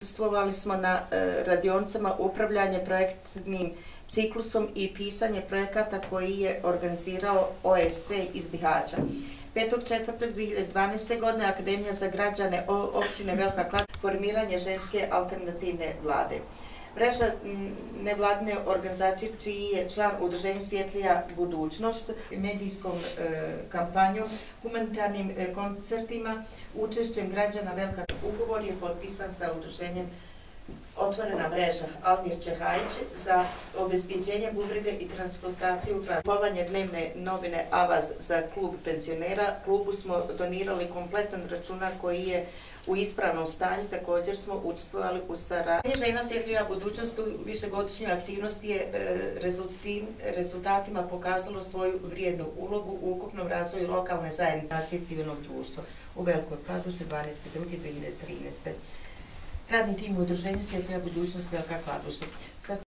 Učestvovali smo na radionicama upravljanje projektnim ciklusom i pisanje projekata koji je organizirao OSC iz Bihaća. 5.4.2012. godine Akademija za građane općine Velika Kladuša, formiranje ženske alternativne vlade. Mreža nevladine organizacije čiji je član Udruženja Svjetlija budućnost, medijskom kampanjom, humanitarnim koncertima, učešćem građana Velika. Ugovor je potpisan sa Udruženjem Otvorena mreža Almir Čehajić za obezbjeđenje bubrega i transplantaciju kupovanje dnevne novine Avaz za klub penzionera. Klubu smo donirali kompletan računar koji je u ispravnom stanju. Također smo učestvovali u saradnji. Žena Svjetlija budućnost u višegodišnjoj aktivnosti je rezultatima pokazalo svoju vrijednu ulogu u ukupnom razvoju lokalne zajednice civilnog društva u Velikoj Kladuši 12.2.2013. Radni tim u Udruženju Svjetlija budućnost Velika Kladuša.